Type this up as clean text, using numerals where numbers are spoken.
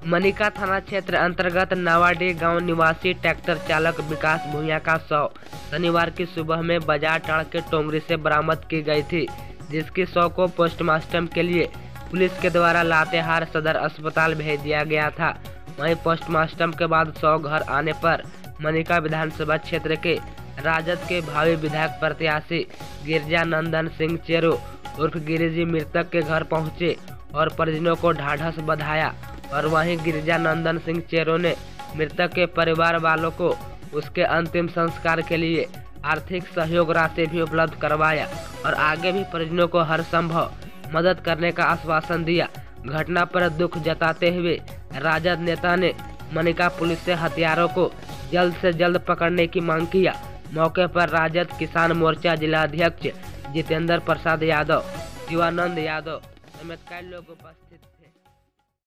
मनिका थाना क्षेत्र अंतर्गत नवाडीह गांव निवासी ट्रैक्टर चालक विकास भूया का शव शनिवार की सुबह में बाजार टाड़ के टोंगरी से बरामद की गई थी, जिसकी शव को पोस्टमार्टम के लिए पुलिस के द्वारा लातेहार सदर अस्पताल भेज दिया गया था। वहीं पोस्टमार्टम के बाद शव घर आने पर मनिका विधानसभा क्षेत्र के राजद के भावी विधायक प्रत्याशी गिरिजानंदन सिंह चेरो उर्फ गिरिजी मृतक के घर पहुंचे और परिजनों को ढाढ़स बधाया। और वहीं गिरिजानंदन सिंह चेरो ने मृतक के परिवार वालों को उसके अंतिम संस्कार के लिए आर्थिक सहयोग राशि भी उपलब्ध करवाया और आगे भी परिजनों को हर संभव मदद करने का आश्वासन दिया। घटना पर दुख जताते हुए राजद नेता ने मनिका पुलिस से हत्यारों को जल्द से जल्द पकड़ने की मांग किया। मौके पर राजद किसान मोर्चा जिला अध्यक्ष जितेंद्र प्रसाद यादव, शिवानंद यादव समेत कई लोग उपस्थित।